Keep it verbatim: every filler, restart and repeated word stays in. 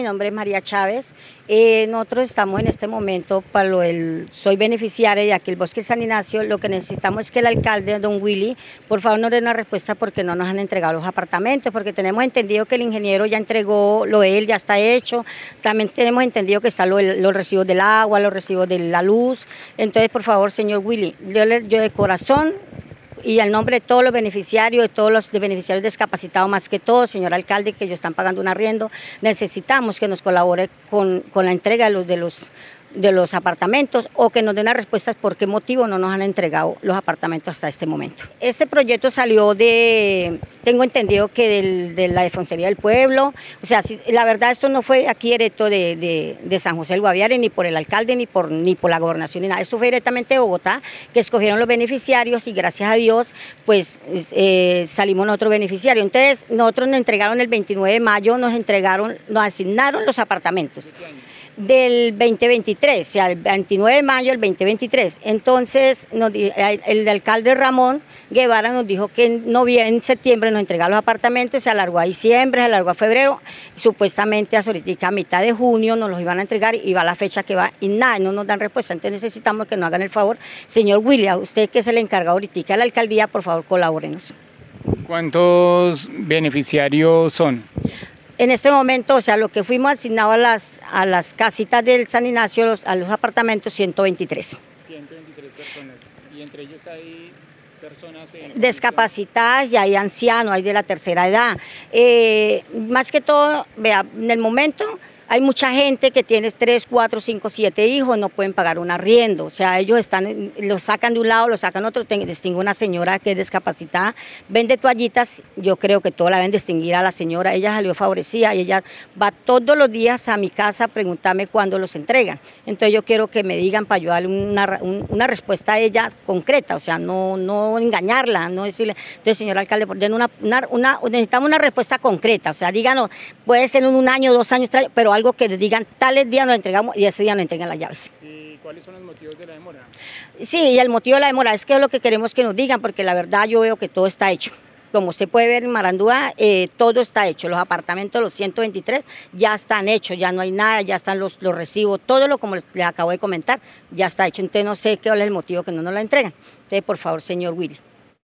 mi nombre es María Chávez. Eh, nosotros estamos en este momento, para lo del, soy beneficiaria de aquí el Bosque San Ignacio. Lo que necesitamos es que el alcalde, don Willy, por favor nos dé una respuesta porque no nos han entregado los apartamentos, porque tenemos entendido que el ingeniero ya entregó lo de él, ya está hecho. También tenemos entendido que están lo, los recibos del agua, los recibos de la luz. Entonces, por favor, señor Willy, yo, yo de corazón y al nombre de todos los beneficiarios, de todos los de beneficiarios discapacitados, más que todo, señor alcalde, que ellos están pagando un arriendo, necesitamos que nos colabore con, con la entrega de los, de los de los apartamentos o que nos den las respuestas por qué motivo no nos han entregado los apartamentos hasta este momento. Este proyecto salió de, tengo entendido que del, de la Defensoría del Pueblo, o sea, si, la verdad esto no fue aquí directo de, de, de San José del Guaviare, ni por el alcalde, ni por, ni por la gobernación, ni nada. Esto fue directamente de Bogotá, que escogieron los beneficiarios y gracias a Dios, pues eh, salimos nosotros beneficiarios. Entonces, nosotros nos entregaron el veintinueve de mayo, nos entregaron, nos asignaron los apartamentos del veinte veintitrés, o sea, el veintinueve de mayo del veinte veintitrés. Entonces, nos, el alcalde Ramón Guevara nos dijo que en, noviembre, en septiembre nos entregaba los apartamentos, se alargó a diciembre, se alargó a febrero, supuestamente a ahorita a mitad de junio nos los iban a entregar y va la fecha que va y nada, no nos dan respuesta. Entonces necesitamos que nos hagan el favor. Señor William, usted que es el encargado ahorita de la alcaldía, por favor colabórenos. ¿Cuántos beneficiarios son? En este momento, o sea, lo que fuimos asignados a las, a las casitas del San Ignacio, los, a los apartamentos, ciento veintitrés. ciento veintitrés personas. ¿Y entre ellos hay personas en discapacitadas y hay ancianos, hay de la tercera edad? Eh, más que todo, vea, en el momento hay mucha gente que tiene tres, cuatro, cinco, siete hijos, no pueden pagar un arriendo. O sea, ellos están, los sacan de un lado, los sacan de otro. Distingo una señora que es discapacitada, vende toallitas, yo creo que todos la deben distinguir a la señora. Ella salió favorecida y ella va todos los días a mi casa a preguntarme cuándo los entregan. Entonces yo quiero que me digan para yo darle una, una respuesta a ella concreta, o sea, no, no engañarla, no decirle, entonces señor alcalde, den una, una, una, necesitamos una respuesta concreta, o sea, díganos, puede ser en un año, dos años, tres, pero algo que les digan, tales días nos entregamos y ese día nos entregan las llaves. ¿Y cuáles son los motivos de la demora? Sí, y el motivo de la demora es que es lo que queremos que nos digan, porque la verdad yo veo que todo está hecho. Como usted puede ver en Marandúa, eh, todo está hecho. Los apartamentos, los ciento veintitrés, ya están hechos, ya no hay nada, ya están los, los recibos, todo lo como les, les acabo de comentar, ya está hecho. Entonces no sé qué es el motivo que no nos la entregan. Entonces, por favor, señor Willy.